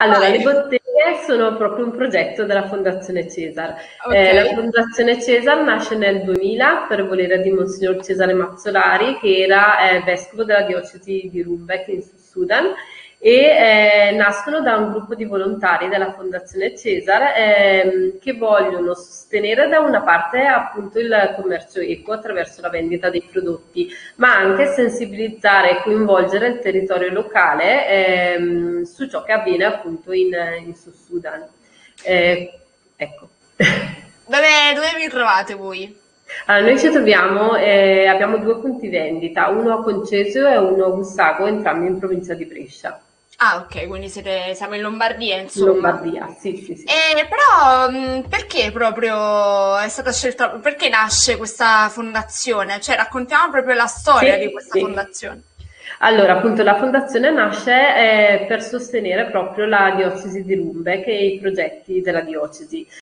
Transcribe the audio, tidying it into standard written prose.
Allora, le Vai. botteghe sono proprio un progetto della Fondazione Cesar. Ok. La Fondazione Cesar nasce nel 2000 per volere di Monsignor Cesare Mazzolari, che era vescovo della diocesi di Rumbek in Sud Sudan, e nascono da un gruppo di volontari della Fondazione Cesar che vogliono sostenere da una parte appunto il commercio equo attraverso la vendita dei prodotti, ma anche sensibilizzare e coinvolgere il territorio locale su ciò che avviene appunto in Sud Sudan. Ecco. Dove vi trovate voi? Allora, noi ci troviamo, abbiamo due punti vendita, uno a Concesio e uno a Bussago, entrambi in provincia di Brescia, Ah, ok, quindi siamo in Lombardia, in insomma. Lombardia. Sì, sì, sì. Però, perché proprio è stata scelta, perché nasce questa fondazione? Cioè, raccontiamo proprio la storia di Sì, questa sì. fondazione. Allora, appunto, la fondazione nasce per sostenere proprio la diocesi di Rumbek e i progetti della diocesi.